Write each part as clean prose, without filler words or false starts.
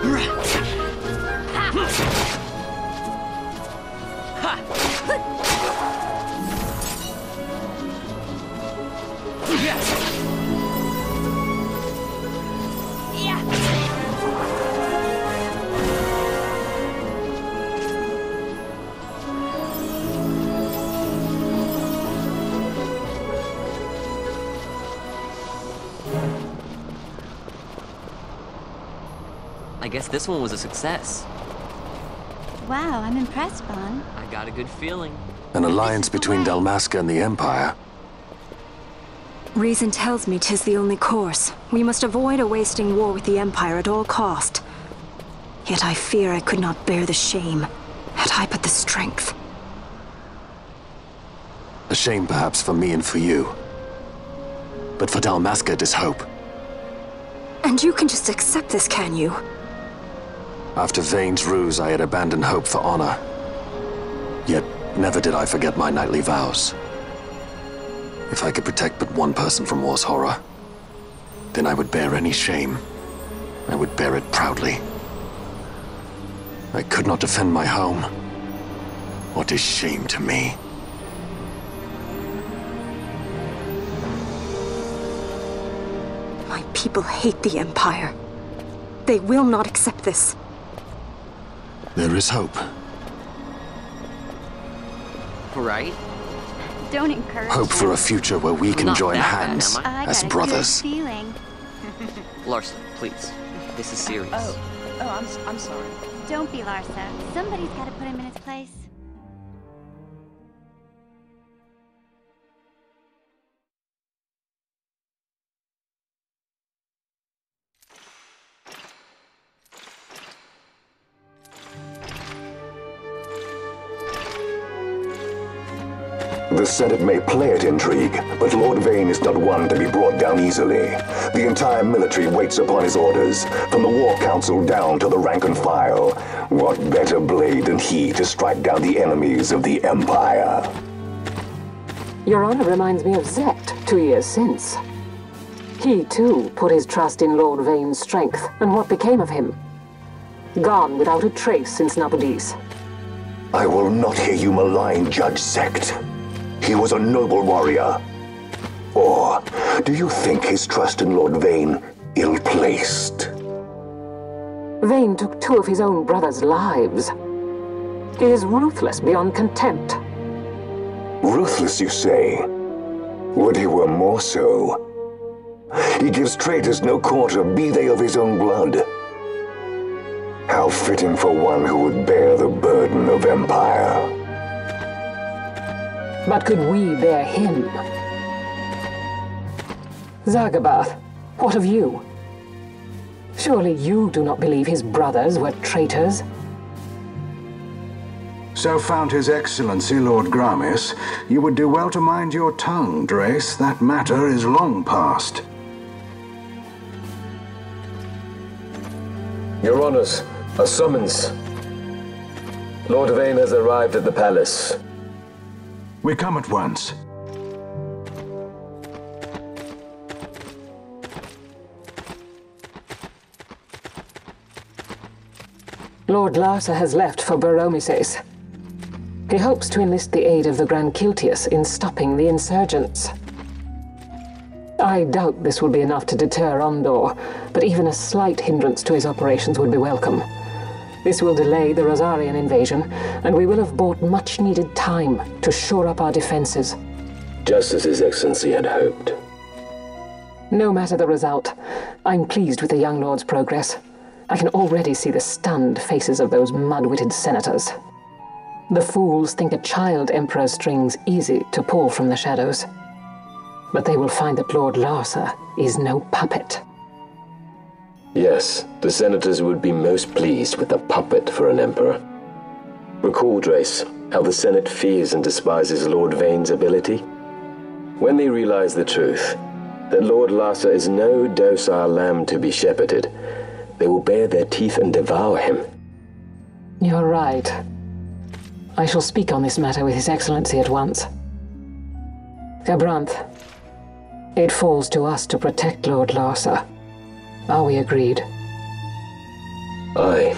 I guess this one was a success. Wow, I'm impressed, Bon. I got a good feeling. An alliance between Dalmasca and the Empire. Reason tells me 'tis the only course. We must avoid a wasting war with the Empire at all cost. Yet I fear I could not bear the shame, had I but the strength. A shame perhaps for me and for you. But for Dalmasca, 'tis hope. And you can just accept this, can you? After Vane's ruse, I had abandoned hope for honor. Yet, never did I forget my knightly vows. If I could protect but one person from war's horror, then I would bear any shame. I would bear it proudly. I could not defend my home. What is shame to me? My people hate the Empire. They will not accept this. There is hope. Right? Don't encourage Hope for a future where we can Not join that bad, hands am I? as got a brothers. good feeling. Larsa, please. This is serious. I'm sorry. Don't be Larsa. Somebody's got to put him in his place. The Senate may play at intrigue, but Lord Vane is not one to be brought down easily. The entire military waits upon his orders, from the War Council down to the rank and file. What better blade than he to strike down the enemies of the Empire? Your Honor reminds me of Zect 2 years since. He, too, put his trust in Lord Vane's strength, and what became of him? Gone without a trace since Nabudis. I will not hear you malign Judge Zect. He was a noble warrior. Or do you think his trust in Lord Vane ill-placed? Vane took 2 of his own brothers' lives. He is ruthless beyond contempt. Ruthless, you say? Would he were more so? He gives traitors no quarter, be they of his own blood. How fitting for one who would bear the burden of empire. But could we bear him? Zagabath, what of you? Surely you do not believe his brothers were traitors? So found His Excellency Lord Gramis. You would do well to mind your tongue, Drace. That matter is long past. Your Honors, a summons. Lord Vane has arrived at the palace. We come at once. Lord Larsa has left for Baromises. He hopes to enlist the aid of the Grand Kiltius in stopping the insurgents. I doubt this will be enough to deter Ondor, but even a slight hindrance to his operations would be welcome. This will delay the Rosarian invasion, and we will have bought much-needed time to shore up our defenses. Just as His Excellency had hoped. No matter the result, I'm pleased with the young lord's progress. I can already see the stunned faces of those mud-witted senators. The fools think a child emperor's strings easy to pull from the shadows. But they will find that Lord Larsa is no puppet. Yes, the senators would be most pleased with a puppet for an emperor. Recall, Drace, how the Senate fears and despises Lord Vane's ability. When they realize the truth, that Lord Larsa is no docile lamb to be shepherded, they will bare their teeth and devour him. You're right. I shall speak on this matter with His Excellency at once. Gabranth, it falls to us to protect Lord Larsa. Are we agreed? Aye.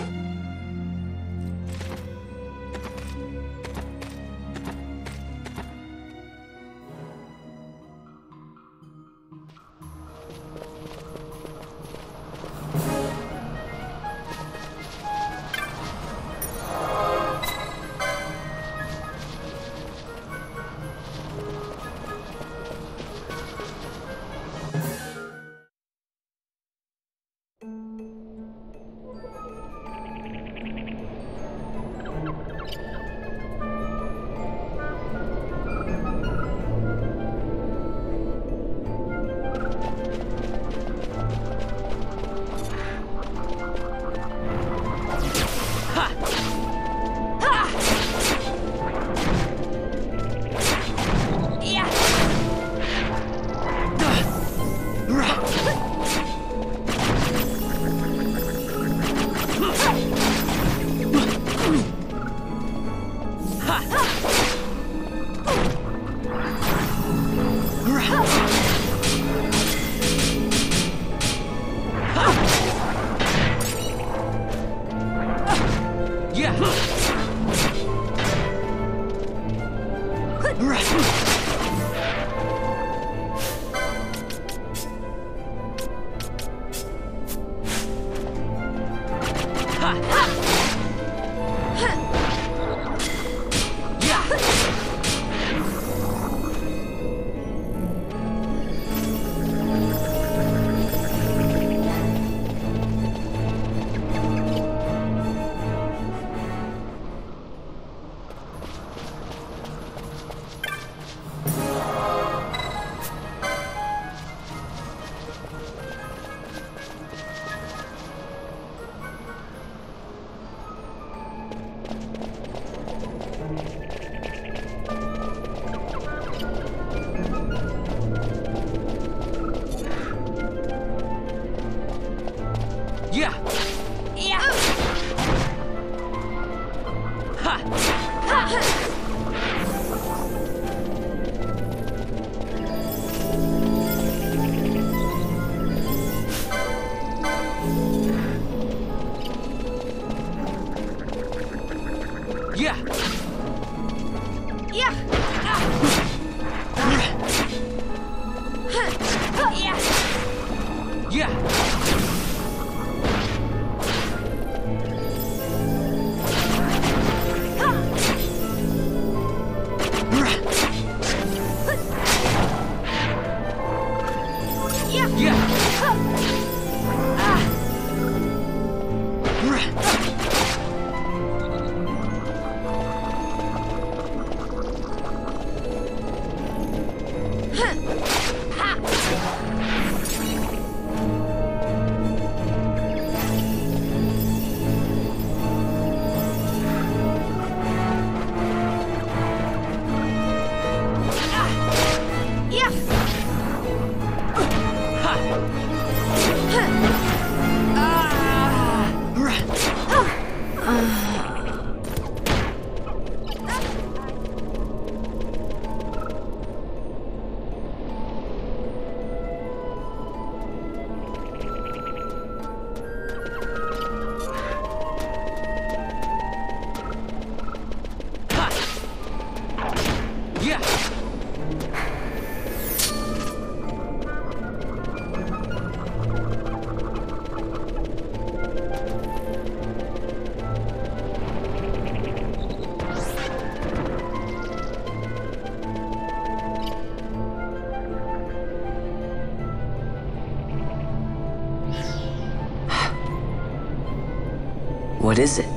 What is it?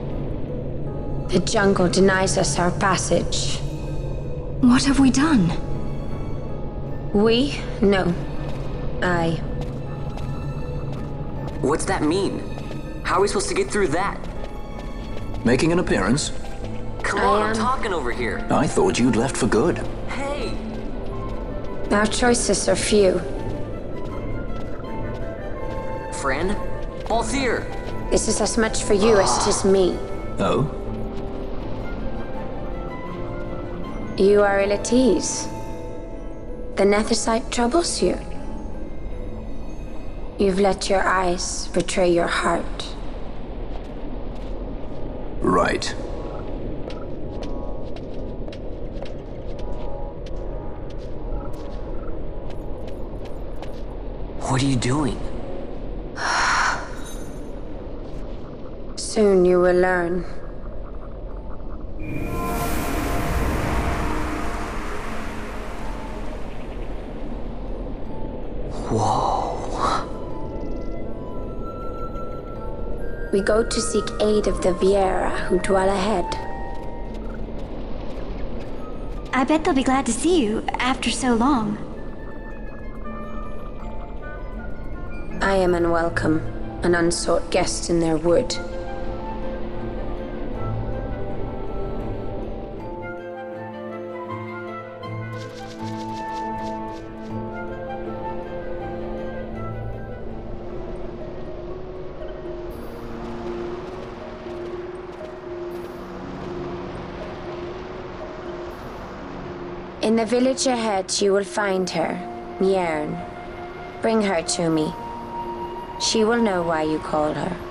The jungle denies us our passage. What have we done? We? No. I. What's that mean? How are we supposed to get through that? Making an appearance? Come on, I'm talking over here. I thought you'd left for good. Hey! Our choices are few. Friend? Balthier! This is as much for you as it is me. Oh? You are ill at ease. The Nethicite troubles you. You've let your eyes betray your heart. Right. What are you doing? Soon you will learn. Whoa. We go to seek aid of the Viera who dwell ahead. I bet they'll be glad to see you after so long. I am unwelcome, an unsought guest in their wood. In the village ahead, you will find her, Mjern. Bring her to me. She will know why you call her.